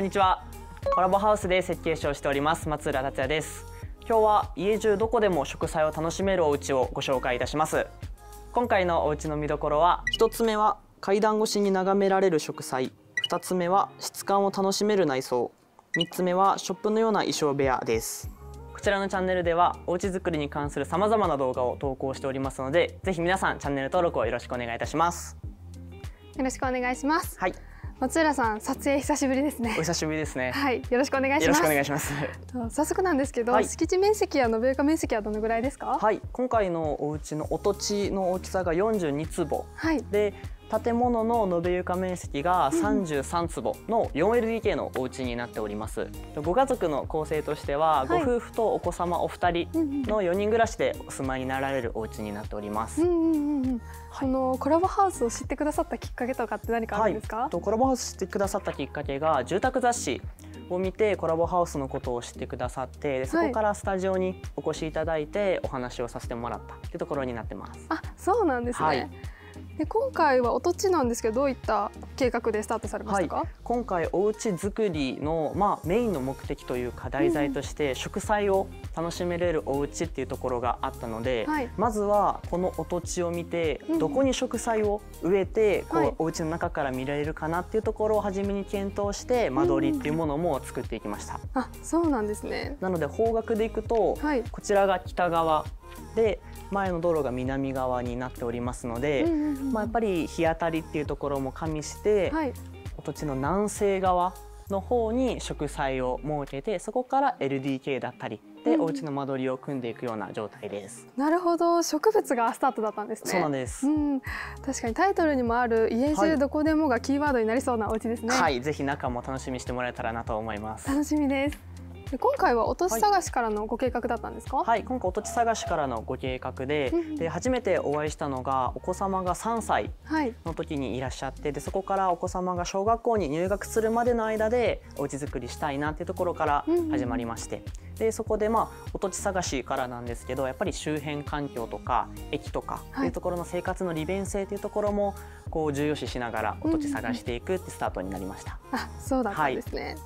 んにちは。コラボハウスで設計士をしております松浦達也です。今日は家中どこでも植栽を楽しめるお家をご紹介いたします。今回のお家の見どころは、1つ目は階段越しに眺められる植栽、2つ目は質感を楽しめる内装、3つ目はショップのような衣装部屋です。こちらのチャンネルではお家作りに関する様々な動画を投稿しておりますので、ぜひ皆さんチャンネル登録をよろしくお願いいたします。 よろしくお願いします。 はい。 松浦さん、撮影久しぶりですね。 お久しぶりですね。 はい、よろしくお願いします。 よろしくお願いします。 早速なんですけど、敷地面積や延べ床面積はどのぐらいですか？ はい、今回のお家のお土地の大きさが42坪、で建物の延べ床面積が33坪の 4LDK のお家になっております。ご家族の構成としては、ご夫婦とお子様お二人の4人暮らしでお住まいになられるお家になっております。 このコラボハウスを知ってくださったきっかけとかって何かあるんですか？ コラボハウス知ってくださったきっかけが、住宅雑誌を見てコラボハウスのことを知ってくださって、でそこからスタジオにお越しいただいてお話をさせてもらったというところになってます。 あ、そうなんですね。で今回はお土地なんですけど、どういった計画でスタートされましたか？ 今回おうち作りの、メインの目的というか題材として、植栽を楽しめれるお家っていうところがあったので、まずはこのお土地を見て、どこに植栽を植えてお家の中から見られるかなっていうところを初めに検討して、間取りっていうものも作っていきました。 あ、そうなんですね。 なので方角でいくと、こちらが北側で前の道路が南側になっておりますので、やっぱり日当たりっていうところも加味して、お土地の南西側の方に植栽を設けて、そこから LDK だったりで、お家の間取りを組んでいくような状態です。 なるほど、植物がスタートだったんですね。 そうなんです。 確かにタイトルにもある家中どこでもがキーワードになりそうなお家ですね。 はい、ぜひ中も楽しみにしてもらえたらなと思います。 楽しみです。今回はお土地探しからのご計画だったんですか？ はい、今回お土地探しからのご計画で、初めてお会いしたのがお子様が3歳の時にいらっしゃって、でそこからお子様が小学校に入学するまでの間でお家作りしたいなっていうところから始まりまして、でそこでお土地探しからなんですけど、やっぱり周辺環境とか駅とかっていうところの生活の利便性っていうところも重要視しながらお土地探していくってスタートになりました。 あ、そうだったんですね。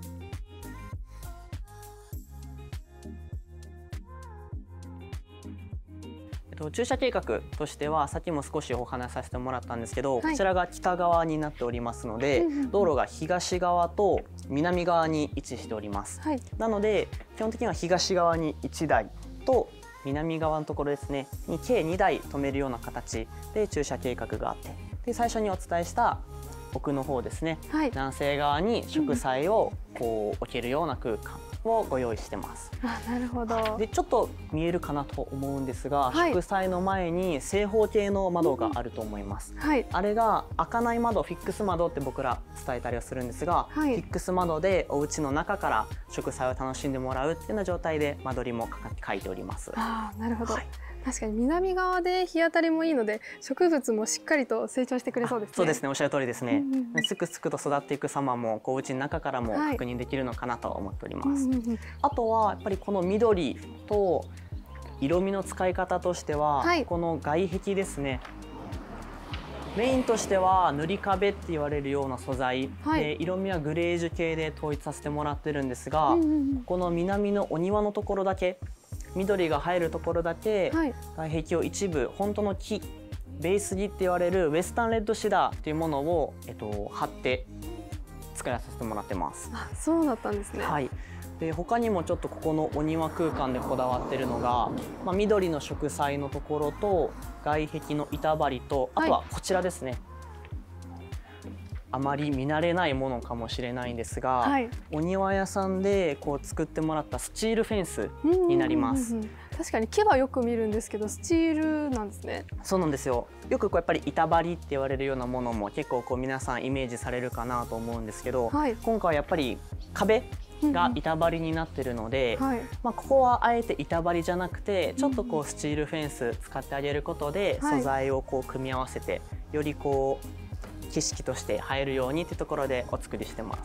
駐車計画としては、さっきも少しお話しさせてもらったんですけど、こちらが北側になっておりますので、道路が東側と南側に位置しております。なので基本的には東側に1台と南側のところですねに計2台止めるような形で駐車計画があって、で最初にお伝えした奥の方ですね、南西側に植栽を置けるような空間をご用意してます。 あ、なるほど。 でちょっと見えるかなと思うんですが、植栽の前に正方形の窓があると思います。あれが開かない窓、フィックス窓って僕ら伝えたりはするんですが、フィックス窓でお家の中から植栽を楽しんでもらうっていうような状態で間取りも書いております。 あ、なるほど。確かに南側で日当たりもいいので、植物もしっかりと成長してくれそうですね。 そうですね、おっしゃる通りですね。すくすくと育っていく様もお家の中からも確認できるのかなと思っております。あとはやっぱりこの緑と色味の使い方としては、この外壁ですね。メインとしては塗り壁って言われるような素材で、色味はグレージュ系で統一させてもらってるんですが、この南のお庭のところだけ、緑が入るところだけ、外壁を一部本当の木、ベース木って言われるウエスタンレッドシダーっていうものを、貼って作らさせてもらってます。 あ、そうだったんですね。 で他にもちょっとここのお庭空間でこだわってるのが、緑の植栽のところと外壁の板張りと、あとはこちらですね。あまり見慣れないものかもしれないんですが、お庭屋さんで作ってもらったスチールフェンスになります。 確かに木はよく見るんですけど、スチールなんですね。 そうなんですよ。よくやっぱり板張りって言われるようなものも結構皆さんイメージされるかなと思うんですけど、今回はやっぱり壁が板張りになってるので、ここはあえて板張りじゃなくて、ちょっとスチールフェンス使ってあげることで、素材を組み合わせてより景色として映えるようにっていうところでお作りしてます。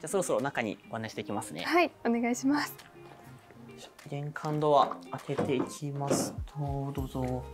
ゃあそろそろ中にご案内していきますね。 はい、お願いします。 玄関ドア開けていきますと、どうぞ。こ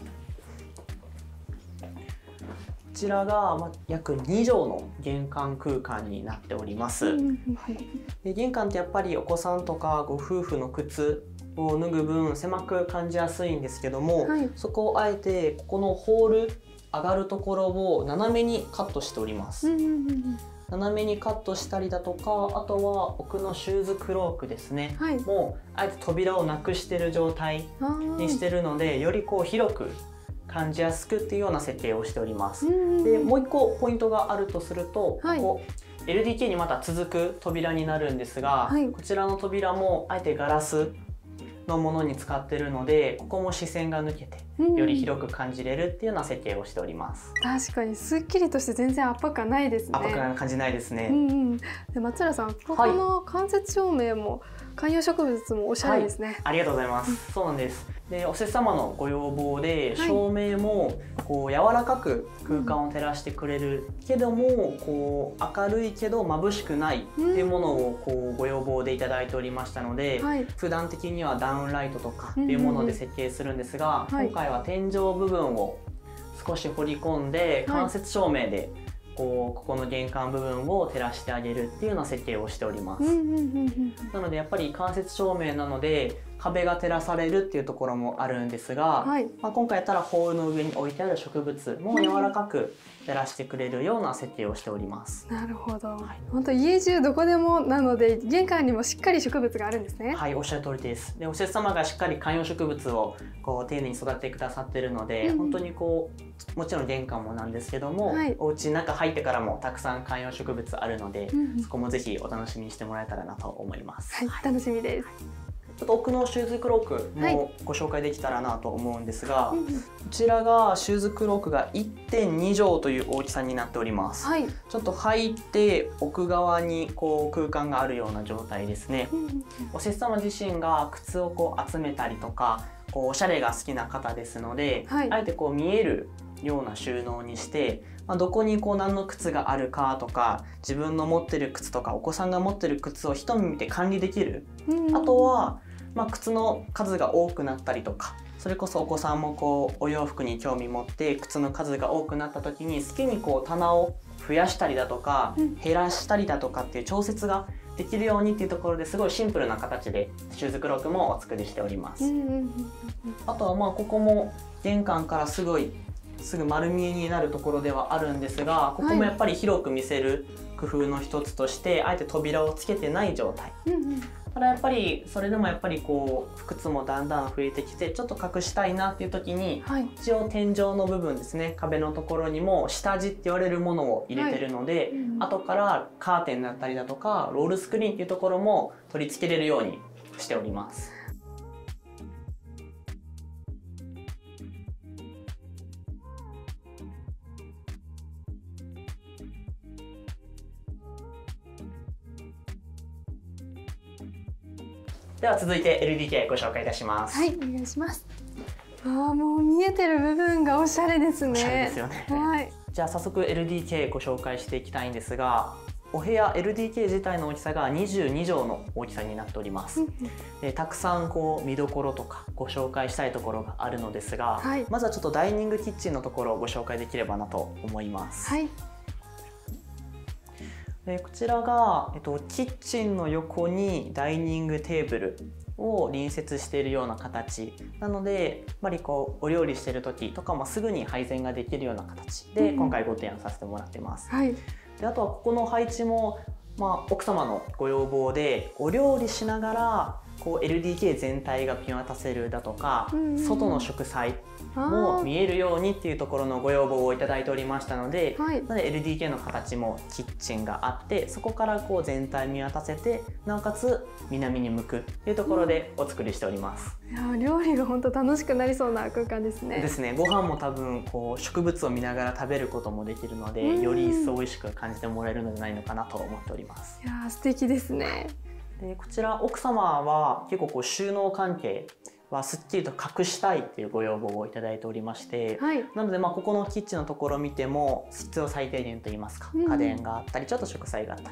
ちらが約2畳の玄関空間になっております。で、玄関ってやっぱりお子さんとかご夫婦の靴を脱ぐ分狭く感じやすいんですけども、はい、そこをあえてここのホール上がるところを斜めにカットしております。斜めにカットしたりだとか、あとは奥のシューズクロークですね、はい、もうあえて扉をなくしてる状態にしてるので、よりこう広く感じやすくっていうような設計をしております。で、もう一個ポイントがあるとすると、はい、ここ LDK にまた続く扉になるんですが、はい、こちらの扉もあえてガラスのものに使ってるので、ここも視線が抜けてより広く感じれるっていうような設計をしております。 確かにすっきりとして全然圧迫感ないですね。 圧迫感感じないですね。 で、松浦さん、ここの間接照明も観葉植物もおしゃれですね。はい、 ありがとうございます。そうなんです。で、おせっ様のご要望で照明もこう柔らかく空間を照らしてくれるけども、こう明るいけど眩しくないっていうものをこうご要望でいただいておりましたので、普段的にはダウンライトとかっていうもので設計するんですが、今回は天井部分を少し掘り込んで間接照明でここの玄関部分を照らしてあげるっていうような設計をしております。なのでやっぱり間接照明なので壁が照らされるっていうところもあるんですが、今回やったらホールの上に置いてある植物も柔らかく照らしてくれるような設計をしております。 なるほど。本当家中どこでもなので玄関にもしっかり植物があるんですね。 はい、おっしゃる通りです。で、おせっ様がしっかり観葉植物をこう丁寧に育ててくださってるので、本当にこうもちろん玄関もなんですけども、お家中入ってからもたくさん観葉植物あるので、そこもぜひお楽しみにしてもらえたらなと思います。 はい、楽しみです。 ちょっと奥のシューズクロークもご紹介できたらなと思うんですが、こちらがシューズクロークが 1.2 畳という大きさになっております。ちょっと入って奥側にこう空間があるような状態ですね。おせっ様自身が靴をこう集めたりとか、こうおしゃれが好きな方ですので、あえてこう見えるような収納にして、どこにこう何の靴があるかとか、自分の持ってる靴とかお子さんが持ってる靴を一目見て管理できる。あとは靴の数が多くなったりとか、それこそお子さんもこうお洋服に興味持って靴の数が多くなった時に好きにこう棚を増やしたりだとか減らしたりだとかっていう調節ができるようにっていうところですごいシンプルな形でシューズクロークもお作りしております。あとはここも玄関からすぐ丸見えになるところではあるんですが、ここもやっぱり広く見せる工夫の一つとしてあえて扉をつけてない状態。ただやっぱりそれでもやっぱりこう靴もだんだん増えてきてちょっと隠したいなっていう時に、一応天井の部分ですね、壁のところにも下地って言われるものを入れてるので、後からカーテンだったりだとかロールスクリーンっていうところも取り付けれるようにしております。では続いて LDK ご紹介いたします。 はい、お願いします。もう見えてる部分がおしゃれですね。 おしゃれですよね。じゃあ早速 LDK ご紹介していきたいんですが、お部屋 LDK 自体の大きさが22畳の大きさになっております。で、たくさんこう見どころとかご紹介したいところがあるのですが、まずはちょっとダイニングキッチンのところをご紹介できればなと思います。で、こちらが、キッチンの横にダイニングテーブルを隣接しているような形なので、やっぱりこうお料理してる時とかもすぐに配膳ができるような形で今回ご提案させてもらってます。で、あとはここの配置も、奥様のご要望でお料理しながらこう LDK 全体が見渡せるだとか、外の植栽も見えるようにっていうところのご要望をいただいておりましたので、LDK の形もキッチンがあって、そこからこう全体見渡せて、なおかつ南に向くっていうところでお作りしております。 いや、料理が本当楽しくなりそうな空間ですね。 ですね。ご飯も多分こう植物を見ながら食べることもできるので、より一層美味しく感じてもらえるのではないのかなと思っております。 いや、素敵ですね。 で、こちら奥様は結構こう収納関係はすっきりと隠したいっていうご要望をいただいておりまして、なのでここのキッチンのところを見ても必要最低限といいますか、家電があったりちょっと植栽があったり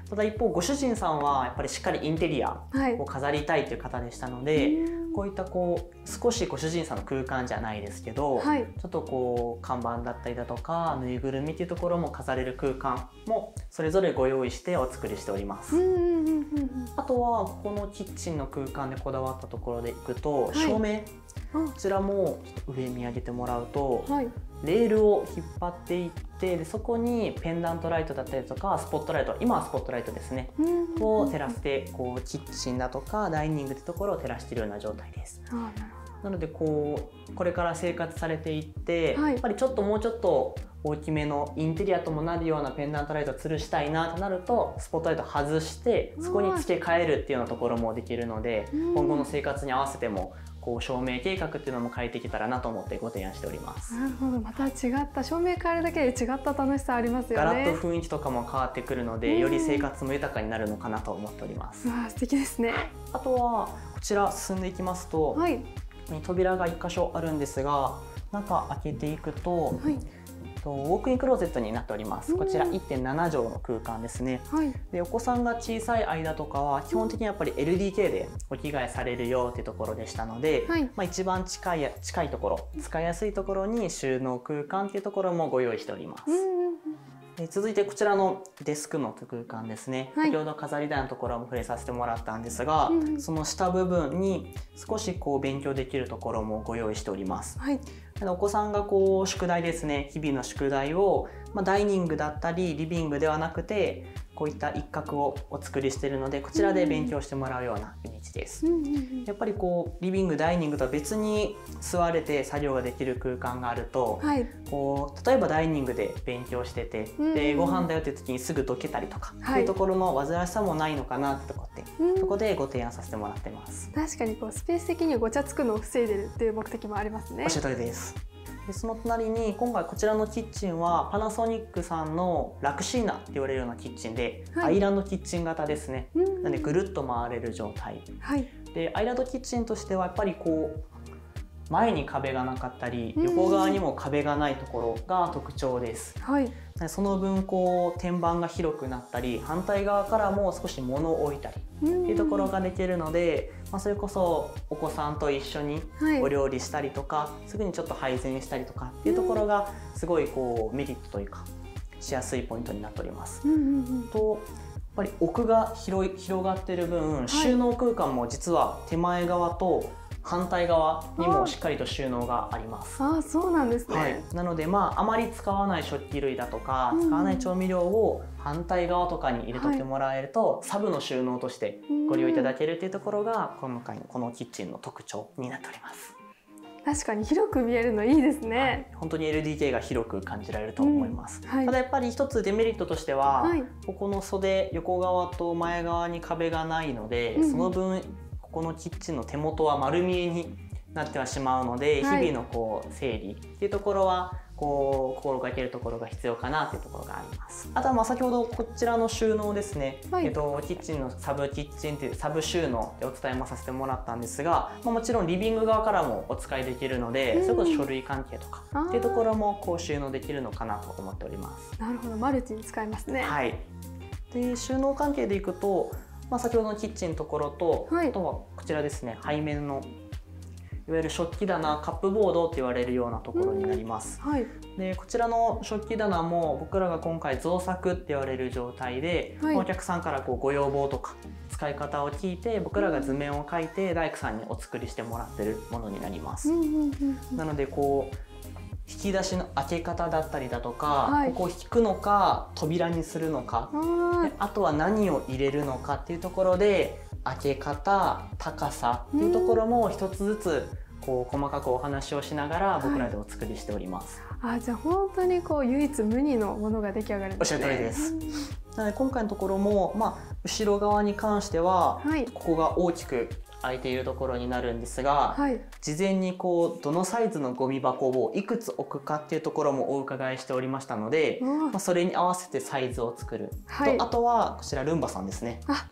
ただ一方ご主人さんはやっぱりしっかりインテリアを飾りたいという方でしたので、こういった少しご主人さんの空間じゃないですけど、ちょっと看板だったりだとかぬいぐるみっていうところも飾れる空間もそれぞれご用意してお作りしております。あとはこのキッチンの空間でこだわったところでいくと、照明、こちらも上見上げてもらうと、レールを引っ張っていって、でそこにペンダントライトだったりとかスポットライト、今はスポットライトですね、を照らしてキッチンだとかダイニングってところを照らしているような状態です。なのでこれから生活されていって、やっぱりもうちょっと大きめのインテリアともなるようなペンダントライトを吊るしたいなとなると、スポットライト外してそこに付け替えるっていうようなところもできるので、今後の生活に合わせても照明計画っていうのも変えてきたらなと思ってご提案しております。 なるほど、また違った照明変えるだけで違った楽しさありますよね。 ガラッと雰囲気とかも変わってくるので、より生活も豊かになるのかなと思っております。 素敵ですね。 あとはこちら進んでいきますと、扉が1箇所あるんですが、中開けていくと、ウォークインクローゼットになっております。こちら 1.7 畳の空間ですね。でお子さんが小さい間とかは基本的にやっぱり LDK でお着替えされるよっていうところでしたので、一番近いところ、使いやすいところに収納空間っていうところもご用意しております。続いてこちらのデスクの空間ですね。先ほど飾り台のところも触れさせてもらったんですが、その下部分に少し勉強できるところもご用意しております。お子さんが宿題ですね、日々の宿題を、ダイニングだったりリビングではなくてこういった一角をお作りしているので、こちらで勉強してもらうようなイメージです。やっぱりリビングダイニングとは別に座れて作業ができる空間があると、例えばダイニングで勉強してて、でご飯だよっていう時にすぐどけたりとか、そういうところの煩わしさもないのかなってところでご提案させてもらってます。 確かにスペース的にごちゃつくのを防いでるっていう目的もありますね。 おっしゃる通りです。でその隣に今回こちらのキッチンはパナソニックさんのラクシーナって言われるようなキッチンで、アイランドキッチン型ですね。なのでぐるっと回れる状態、でアイランドキッチンとしてはやっぱり前に壁がなかったり横側にも壁がないところが特徴です。その分天板が広くなったり、反対側からも少し物を置いたりっていうところができるので、それこそお子さんと一緒にお料理したりとか、すぐにちょっと配膳したりとかっていうところがすごいメリットというかしやすいポイントになっております。とやっぱり奥が広がっている分、収納空間も実は手前側と反対側にもしっかりと収納があります。 そうなんですね。 なのであまり使わない食器類だとか、使わない調味料を反対側とかに入れとってもらえると、サブの収納としてご利用いただけるというところが今回のこのキッチンの特徴になっております。 確かに広く見えるのいいですね。 本当に LDK が広く感じられると思います。ただやっぱり一つデメリットとしては、ここの袖横側と前側に壁がないので、その分このキッチンの手元は丸見えになってはしまうので、日々の整理っていうところは心がけるところが必要かなというところがあります。あとは先ほどこちらの収納ですね、キッチンのサブキッチンというサブ収納でお伝えもさせてもらったんですが、もちろんリビング側からもお使いできるので、それこそ書類関係とかっていうところも収納できるのかなと思っております。 なるほど、マルチに使えますね。 で収納関係でいくと、先ほどのキッチンのところと、あとはこちらですね、背面のいわゆる食器棚、カップボードって言われるようなところになります。でこちらの食器棚も僕らが今回造作って言われる状態で、お客さんからご要望とか使い方を聞いて、僕らが図面を描いて大工さんにお作りしてもらってるものになります。なので引き出しの開け方だったりだとか、ここを引くのか扉にするのか、あとは何を入れるのかっていうところで開け方、高さっていうところも一つずつ細かくお話をしながら僕らでお作りしております。 じゃあ本当に唯一無二のものが出来上がるんですね。 おっしゃる通りです。なので今回のところも、後ろ側に関しては、ここが大きく空いているところになるんですが、事前にどのサイズのゴミ箱をいくつ置くかっていうところもお伺いしておりましたので、それに合わせてサイズを作ると、あとはこちらルンバさんですね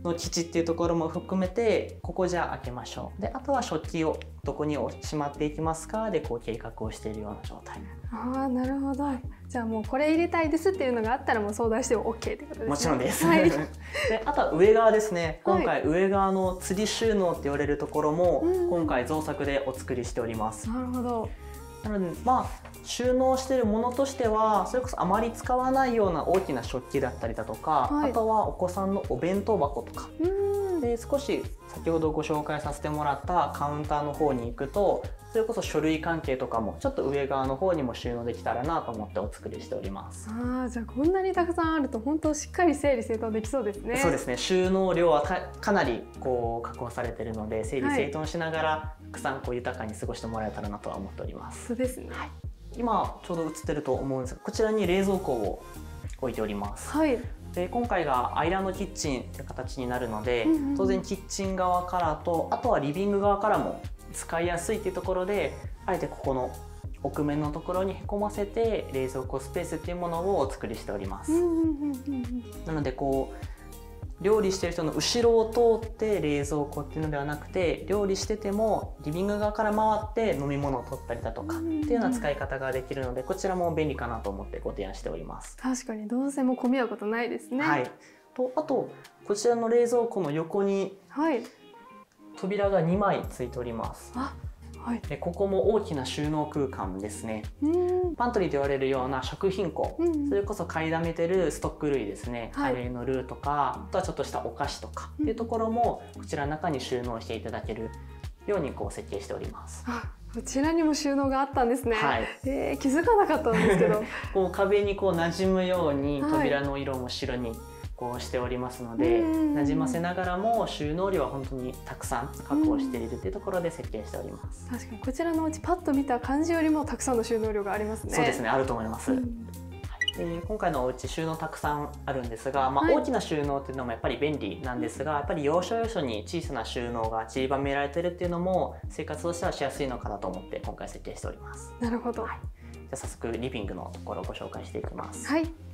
の基地っていうところも含めて、ここじゃあ開けましょう。で、あとは食器をどこにしまっていきますかで、こう計画をしているような状態。 ああ、なるほど。じゃあもうこれ入れたいですっていうのがあったらもう相談しても OK ってことですね。 もちろんです。 はい、 で、あとは上側ですね。今回上側の吊り収納って言われるところも、今回造作でお作りしております。 なるほど。 なので収納しているものとしては、それこそあまり使わないような大きな食器だったりだとか、あとはお子さんのお弁当箱とかで、少し先ほどご紹介させてもらったカウンターの方に行くと、それこそ書類関係とかもちょっと上側の方にも収納できたらなと思ってお作りしております。 じゃあこんなにたくさんあると本当しっかり整理整頓できそうですね。 そうですね。収納量はかなりこう確保されているので、整理整頓しながらたくさんこう豊かに過ごしてもらえたらなとは思っております。 そうですね。 今ちょうど映ってると思うんですが、こちらに冷蔵庫を置いております。はい。で、今回がアイランドキッチンという形になるので、当然キッチン側からと、あとはリビング側からも使いやすいというところで、あえてここの奥面のところにへこませて冷蔵庫スペースっていうものをお作りしております。なのでこう料理してる人の後ろを通って冷蔵庫っていうのではなくて、料理しててもリビング側から回って飲み物を取ったりだとかっていうような使い方ができるので、こちらも便利かなと思ってご提案しております。 確かに動線も混み合うことないですね。 はい。あとこちらの冷蔵庫の横に扉が2枚ついております。で、ここも大きな収納空間ですね。パントリーと言われるような食品庫、それこそ買いだめてるストック類ですね、カレーのルーとか、あとはちょっとしたお菓子とかっていうところもこちらの中に収納していただけるようにこう設計しております。 こちらにも収納があったんですね。気づかなかったんですけどこう壁にこう馴染むように扉の色も白にこうしておりますので、馴染ませながらも収納量は本当にたくさん確保しているというところで設計しております。 確かにこちらのうちパッと見た感じよりもたくさんの収納量がありますね。 そうですね、あると思います。今回のお家収納たくさんあるんですが、大きな収納っていうのもやっぱり便利なんですが、やっぱり要所要所に小さな収納が散りばめられてるっていうのも生活としてはしやすいのかなと思って今回設計しております。 なるほど。 じゃあ早速リビングのところをご紹介していきます。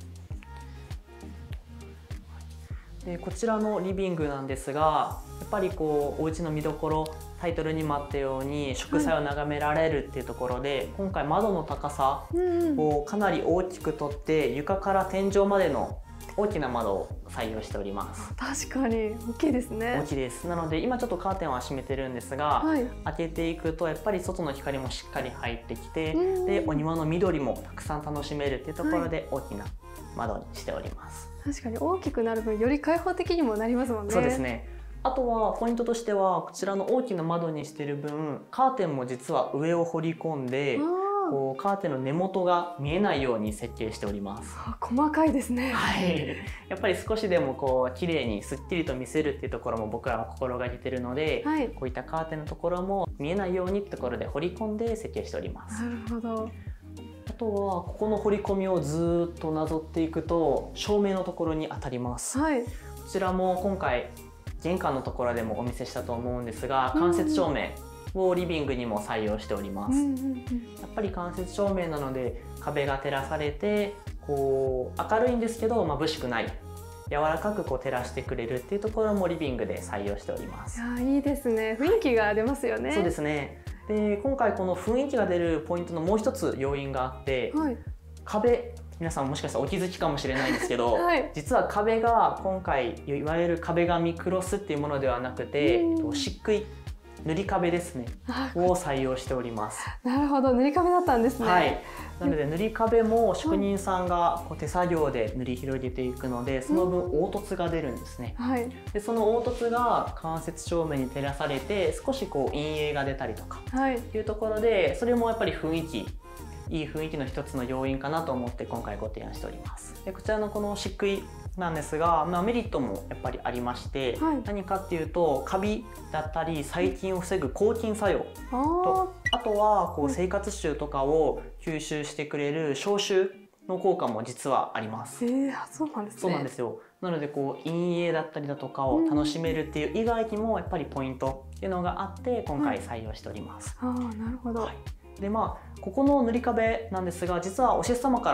で、こちらのリビングなんですが、やっぱりこうお家の見どころ、タイトルにもあったように植栽を眺められるっていうところで、今回窓の高さをかなり大きくとって床から天井までの大きな窓を採用しております。 確かに大きいですね。 大きいです。なので今ちょっとカーテンは閉めてるんですが、開けていくとやっぱり外の光もしっかり入ってきて、でお庭の緑もたくさん楽しめるっていうところで大きな窓にしております。 確かに大きくなる分より開放的にもなりますもんね。 そうですね。あとはポイントとしてはこちらの大きな窓にしている分、カーテンも実は上を掘り込んで、こうカーテンの根元が見えないように設計しております。 細かいですね。 はい。やっぱり少しでもこう綺麗にすっきりと見せるっていうところも僕らは心がけているので、こういったカーテンのところも見えないようにってところで掘り込んで設計しております。 なるほど。 あとはここの掘り込みをずっとなぞっていくと照明のところに当たります。こちらも今回玄関のところでもお見せしたと思うんですが、間接照明をリビングにも採用しております。やっぱり間接照明なので壁が照らされてこう明るいんですけど眩しくない、柔らかくこう照らしてくれるっていうところもリビングで採用しております。 いいですね。雰囲気が出ますよね。 そうですね。で、今回この雰囲気が出るポイントのもう一つ要因があって、壁、皆さんもしかしたらお気づきかもしれないんですけど、実は壁が今回いわゆる壁紙クロスっていうものではなくて、漆喰塗り壁ですねを採用しております。 なるほど、塗り壁だったんですね。 なので塗り壁も職人さんがこう手作業で塗り広げていくので、その分凹凸が出るんですね。でその凹凸が間接照明に照らされて少しこう陰影が出たりとかっていうところで、それもやっぱりいい雰囲気の一つの要因かなと思って今回ご提案しております。でこちらのこの漆喰なんですが、メリットもやっぱりありまして、何かっていうとカビだったり細菌を防ぐ抗菌作用と、あとはこう生活臭とかを吸収してくれる消臭の効果も実はあります。 そうなんですね。 そうなんですよ。なのでこう陰影だったりだとかを楽しめるっていう以外にもやっぱりポイントっていうのがあって今回採用しております。 なるほど。 でここの塗り壁なんですが、実はお施主様から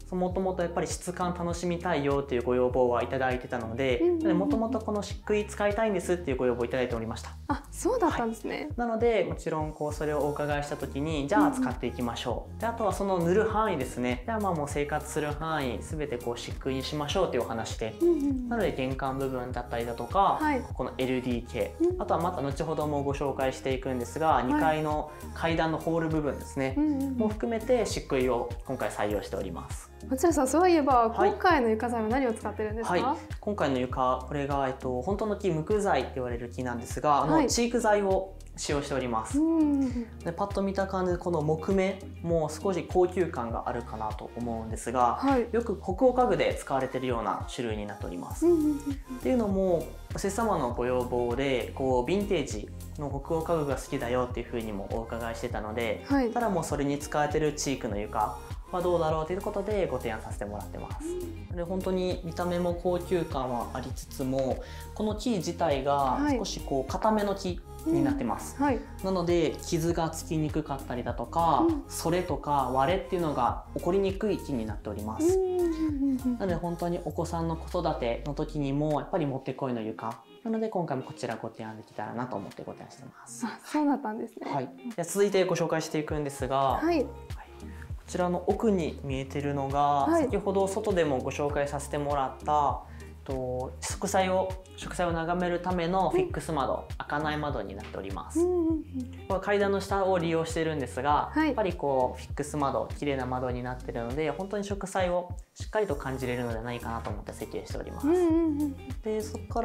もともとやっぱり質感楽しみたいよっていうご要望はいただいてたので、もともとこの漆喰使いたいんですっていうご要望いただいておりました。 あ、そうだったんですね。 なのでもちろんそれをお伺いした時に、じゃあ使っていきましょう。であとはその塗る範囲ですね。じゃあもう生活する範囲すべて漆喰にしましょうというお話で、なので玄関部分だったりだとか、ここの LDK、あとはまた後ほどもご紹介していくんですが、2階の階段のホール部分ですね、も含めて漆喰を今回採用しております。 松浦さん、そういえば、今回の床材は何を使ってるんですか？ 今回の床、これが本当の木、無垢材って言われる木なんですが、チーク材を使用しております。でパッと見た感じでこの木目も少し高級感があるかなと思うんですが、よく北欧家具で使われているような種類になっております。っていうのもお施主様のご要望でヴィンテージの北欧家具が好きだよっていうふうにもお伺いしてたので、ただもうそれに使われているチークの床はどうだろうということでご提案させてもらってます。で本当に見た目も高級感はありつつも、この木自体が少し硬めの木になってます。なので傷がつきにくかったりだとか、それとか割れっていうのが起こりにくい木になっております。なので本当にお子さんの子育ての時にもやっぱりもってこいの床なので、今回もこちらご提案できたらなと思ってご提案してます。 そうだったんですね。 じゃ続いてご紹介していくんですが、こちらの奥に見えてるのが、先ほど外でもご紹介させてもらった植栽を眺めるためのフィックス窓、開かない窓になっております。これ階段の下を利用しているんですが、やっぱりフィックス窓、綺麗な窓になっているので、本当に植栽をしっかりと感じれるのではないかなと思って設計しております。でそこから、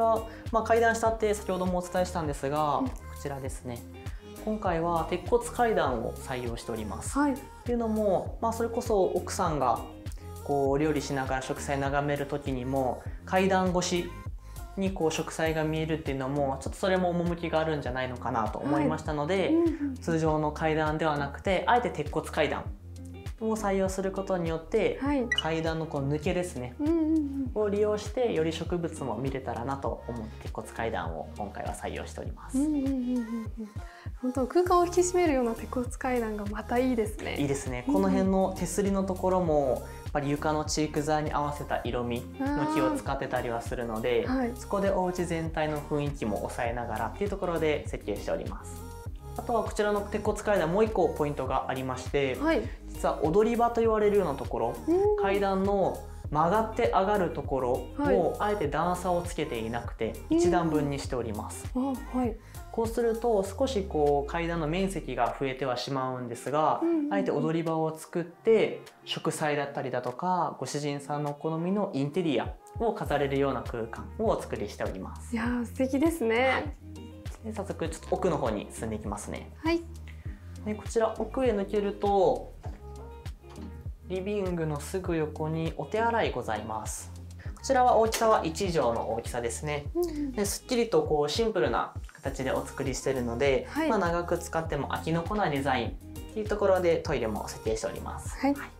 階段下って先ほどもお伝えしたんですが、こちらですね。今回は鉄骨階段を採用しております。っていうのも、それこそ奥さんが料理しながら植栽眺める時にも階段越しに植栽が見えるっていうのもちょっとそれも趣があるんじゃないのかなと思いましたので、通常の階段ではなくてあえて鉄骨階段を採用することによって、階段の抜けですね、を利用してより植物も見れたらなと思って鉄骨階段を今回は採用しております。 本当空間を引き締めるような鉄骨階段がまたいいですね。 いいですね。この辺の手すりのところもやっぱり床のチーク材に合わせた色味の木を使ってたりはするので、そこでお家全体の雰囲気も抑えながらっていうところで設計しております。あとはこちらの鉄骨階段、もう一個ポイントがありまして、実は踊り場と言われるようなところ、階段の曲がって上がるところをあえて段差をつけていなくて1段分にしております。こうすると少し階段の面積が増えてはしまうんですが、あえて踊り場を作って植栽だったりだとかご主人さんのお好みのインテリアを飾れるような空間をお作りしております。 いやー、素敵ですね。 で早速ちょっと奥の方に進んでいきますね。でこちら奥へ抜けるとリビングのすぐ横にお手洗いございます。こちらは大きさは1畳の大きさですね。ですっきりとシンプルな形でお作りしているので、長く使っても飽きのこないデザインっていうところでトイレも設定しております。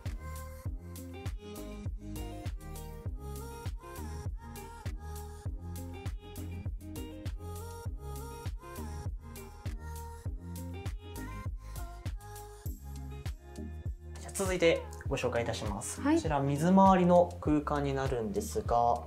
続いてご紹介いたします。こちら水回りの空間になるんですが、こ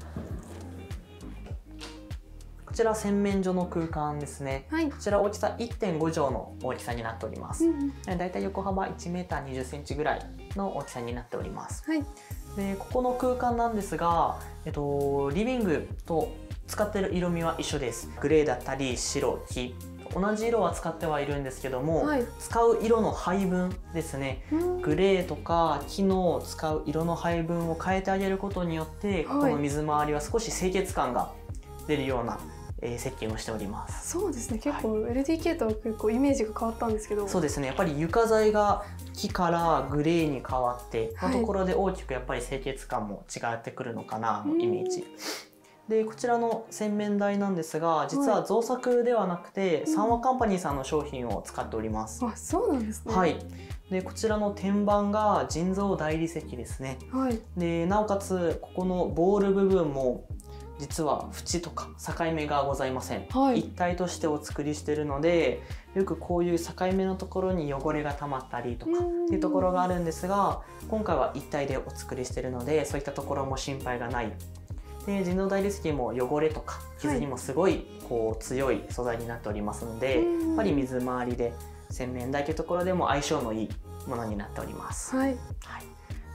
ちら洗面所の空間ですね。こちら大きさ 1.5 畳の大きさになっております。だいたい横幅 1m20 センチぐらいの大きさになっております。でここの空間なんですが、リビングと使っている色味は一緒です。グレーだったり白、黄、同じ色は使ってはいるんですけども、使う色の配分ですね、グレーとか木の使う色の配分を変えてあげることによって、この水回りは少し清潔感が出るような設計をしております。 そうですね。結構 LDK とは結構イメージが変わったんですけど。 そうですね。やっぱり床材が木からグレーに変わってのところで大きくやっぱり清潔感も違ってくるのかなのイメージ。でこちらの洗面台なんですが、実は造作ではなくて、三和カンパニーさんの商品を使っております。 あ、そうなんですね。 でこちらの天板が人造大理石ですね。でなおかつここのボール部分も実は縁とか境目がございません、 はい、 一体としてお作りしているので、よくこういう境目のところに汚れが溜まったりとかっていうところがあるんですが、今回は一体でお作りしているので、そういったところも心配がない。で、人造大理石も汚れとか傷にもすごいこう強い素材になっておりますので、やっぱり水回りで洗面台というところでも相性のいいものになっております。 はい、 はい、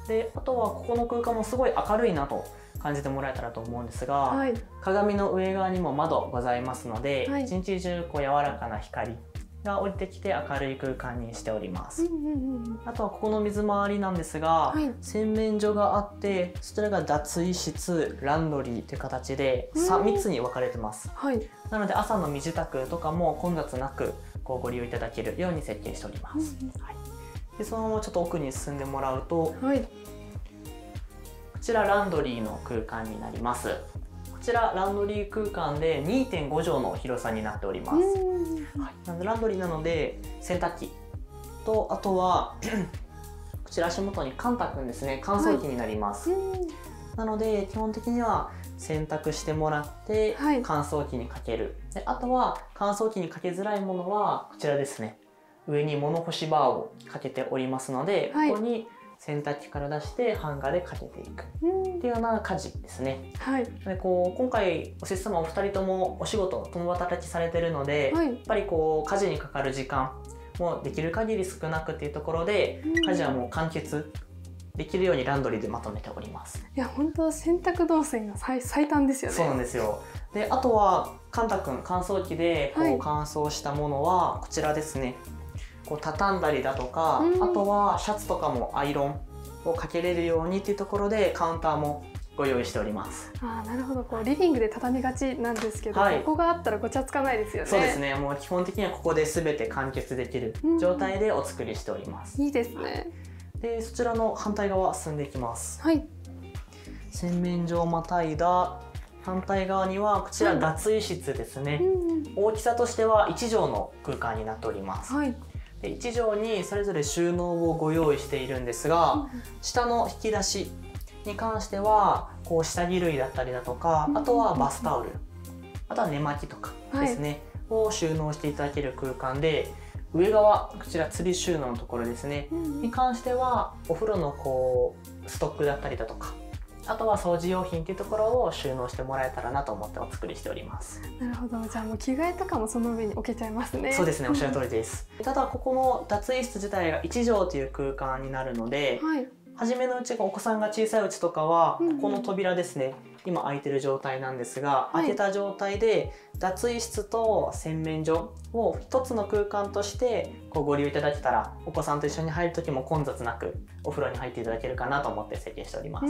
であとはここの空間もすごい明るいなと感じてもらえたらと思うんですが、 はい、 鏡の上側にも窓ございますので、 はい、 一日中こう柔らかな光が降りてきて明るい空間にしております。あとはここの水回りなんですが、はい、洗面所があって、そちらが脱衣室、ランドリーという形で 3つに分かれてます。はい、なので朝の身支度とかも混雑なくこうご利用いただけるように設計しております。はい、でそのままちょっと奥に進んでもらうと、はい、こちらランドリーの空間になります。こちらランドリー空間で 2.5 畳の広さになっております。はい、なのでランドリーなので洗濯機と、あとはこちら足元にカンタ君ですね、乾燥機になります。はい、なので基本的には洗濯してもらって乾燥機にかける。であとは乾燥機にかけづらいものはこちらですね、上に物干しバーをかけておりますので、はい、ここに洗濯機から出してハンガーでかけていくっていうような家事ですね。はい、でこう今回お施主様お二人ともお仕事共働きされてるので、はい、やっぱりこう家事にかかる時間もできる限り少なくっていうところで、家事はもう完結できるようにランドリーでまとめております。 いや本当洗濯動線が最短ですよね。 そうなんですよ。であとはカンタ君乾燥機でこう乾燥したものはこちらですね、こう畳んだりだとか、あとはシャツとかもアイロンをかけれるようにっていうところでカウンターもご用意しております。 ああ、なるほど。こうリビングで畳みがちなんですけど、はい、ここがあったらごちゃつかないですよね。 そうですね。もう基本的にはここで全て完結できる状態でお作りしております。 いいですね。 でそちらの反対側進んでいきます。 はい。 洗面所をまたいだ反対側にはこちら脱衣室ですね。大きさとしては1畳の空間になっております。はい。1畳にそれぞれ収納をご用意しているんですが、下の引き出しに関してはこう下着類だったりだとか、あとはバスタオル、あとは寝巻きとかですね、はい、を収納していただける空間で、上側こちら吊り収納のところですね、に関してはお風呂のこうストックだったりだとか、あとは掃除用品っていうところを収納してもらえたらなと思ってお作りしております。 なるほど。じゃあもう着替えとかもその上に置けちゃいますね。 そうですね、おっしゃる通りです。ただここの脱衣室自体が1畳という空間になるので、はい、初めのうちお子さんが小さいうちとかは、ここの扉ですね、今開いてる状態なんですが、開けた状態で脱衣室と洗面所を一つの空間としてこうご利用いただけたら、お子さんと一緒に入る時も混雑なくお風呂に入っていただけるかなと思って設計しております。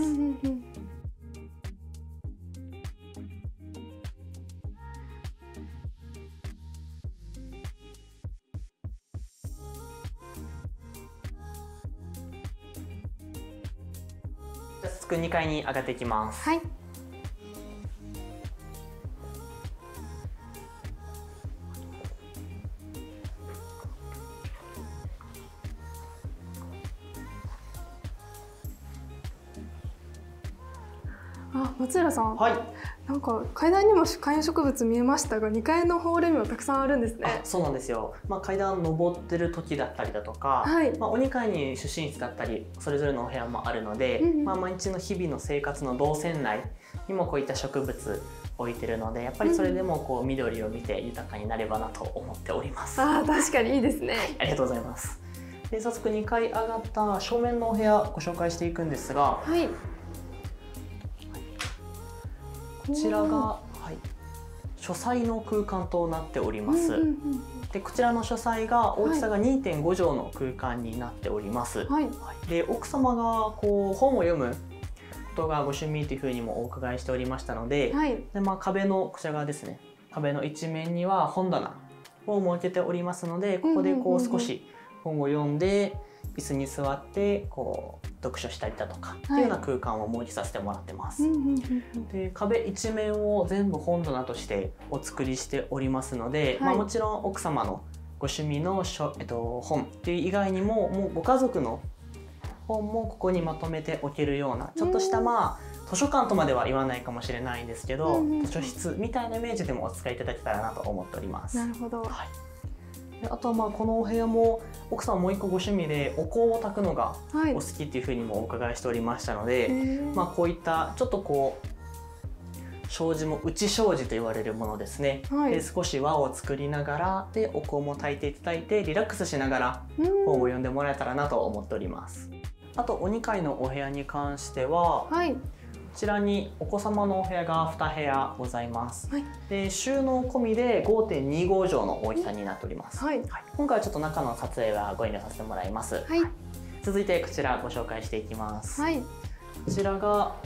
じゃあ早速2階に上がっていきます。はい。 あ、松浦さん。 はい。 なんか階段にも観葉植物見えましたが、2階のホールにもたくさんあるんですね。 そうなんですよ。階段登ってる時だったりだとか、はい、お2階に主寝室だったりそれぞれのお部屋もあるので、毎日の日々の生活の動線内にもこういった植物置いてるので、やっぱりそれでもこう緑を見て豊かになればなと思っております。 あ、確かにいいですね。 ありがとうございます。で早速2階上がった正面のお部屋ご紹介していくんですが、はい、こちらが、はい、書斎の空間となっております。でこちらの書斎が大きさが 2.5 畳の空間になっております。はい、で奥様がこう本を読むことがご趣味というふうにもお伺いしておりましたので、はい、で壁のこちら側ですね、壁の一面には本棚を設けておりますので、ここでこう少し本を読んで椅子に座ってこう読書したりだとかっていうような空間を設けさせてもらってます。で壁一面を全部本棚としてお作りしておりますので、はい、もちろん奥様のご趣味の本っていう以外にも、もうご家族の本もここにまとめておけるようなちょっとした図図書館とまでは言わないかもしれないんですけど、図書室みたいなイメージでもお使いいただけたらなと思っております。 なるほど。はい、 あとはこのお部屋も奥さんもう一個ご趣味でお香を焚くのがお好きっていうふうにもお伺いしておりましたので、こういったちょっと障子も内障子と言われるものですね、で少し和を作りながらでお香も焚いていただいてリラックスしながら本を読んでもらえたらなと思っております。あとお2階のお部屋に関しては、こちらにお子様のお部屋が2部屋ございます。で収納込みで 5.25 畳の大きさになっております。今回はちょっと中の撮影はご遠慮させてもらいます。続いてこちらご紹介していきます。こちらが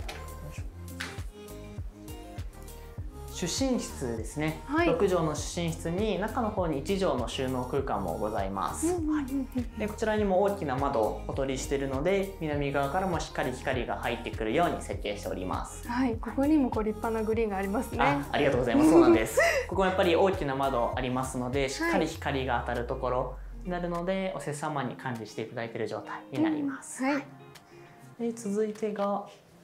主寝室ですね、6畳の主寝室に中の方に1畳の収納空間もございます。でこちらにも大きな窓をお取りしているので南側からもしっかり光が入ってくるように設計しております。 ここにも立派なグリーンがありますね。 ありがとうございます。そうなんです。ここもやっぱり大きな窓ありますのでしっかり光が当たるところになるのでお施様に管理していただいている状態になります。で続いてが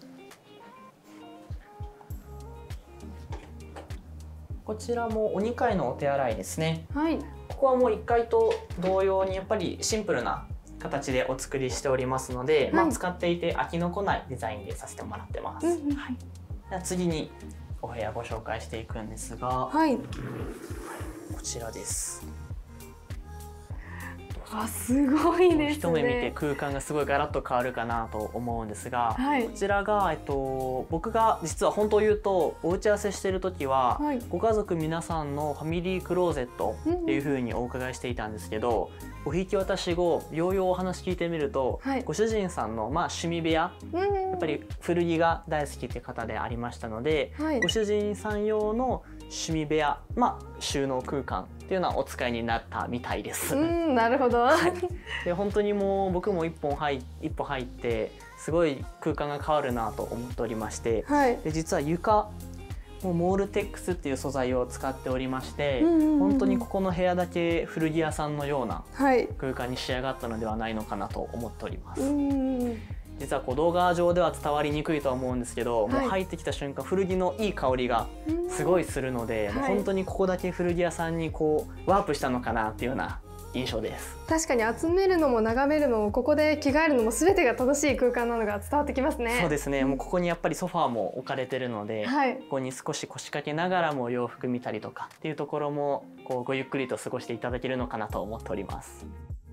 こちらもお2階のお手洗いですね。ここはもう1階と同様にやっぱりシンプルな形でお作りしておりますので、使っていて飽きのこないデザインでさせてもらってます。では次にお部屋ご紹介していくんですが、こちらです。 すごいですね。 一目見て空間がすごいガラッと変わるかなと思うんですが、こちらが、僕が実は本当を言うとお打ち合わせしている時は、ご家族皆さんのファミリークローゼットっていうふうにお伺いしていたんですけど、お引き渡し後ようようお話聞いてみると、ご主人さんの趣味部屋、やっぱり古着が大好きっていう方でありましたので、ご主人さん用の趣味部屋、収納空間っていうのはお使いになったみたいです。 なるほど。 で本当にもう僕も一歩入ってすごい空間が変わるなと思っておりまして、で実は床もモールテックスっていう素材を使っておりまして、本当にここの部屋だけ古着屋さんのような空間に仕上がったのではないのかなと思っております。実は動画上では伝わりにくいとは思うんですけど、もう入ってきた瞬間古着のいい香りがすごいするので、もう本当にここだけ古着屋さんにワープしたのかなっていうような印象です。 確かに集めるのも眺めるのもここで着替えるのも全てが楽しい空間なのが伝わってきますね。 そうですね。もうここにやっぱりソファーも置かれてるので、ここに少し腰掛けながらも洋服見たりとかっていうところもごゆっくりと過ごしていただけるのかなと思っております。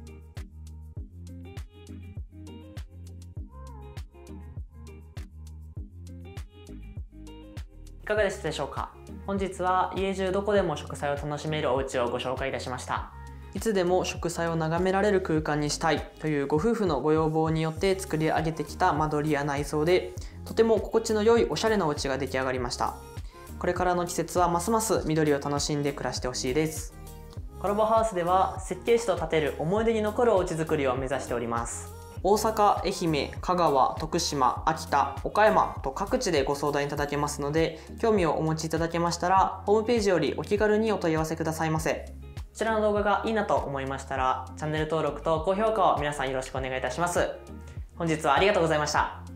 いかがでしたでしょうか。本日は家中どこでも植栽を楽しめるお家をご紹介いたしました。いつでも植栽を眺められる空間にしたいというご夫婦のご要望によって作り上げてきた間取りや内装で、とても心地の良いおしゃれなお家が出来上がりました。これからの季節はますます緑を楽しんで暮らしてほしいです。コラボハウスでは設計士と建てる思い出に残るお家づくりを目指しております。大阪、愛媛、香川、徳島、秋田、岡山と各地でご相談いただけますので、興味をお持ちいただけましたらホームページよりお気軽にお問い合わせくださいませ。こちらの動画がいいなと思いましたらチャンネル登録と高評価を皆さんよろしくお願いいたします。本日はありがとうございました。